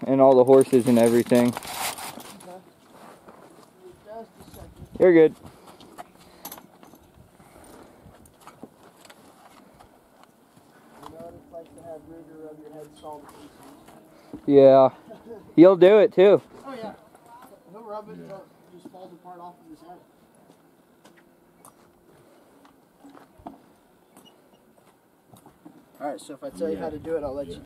and all the horses and everything. Okay. Just a second. You're good. You know what it's like to have Ruger rub your head salt pieces. Yeah. He'll do it too. Oh yeah. He'll rub it until it just falls apart off of his head. Alright, so if I tell you how to do it, I'll let you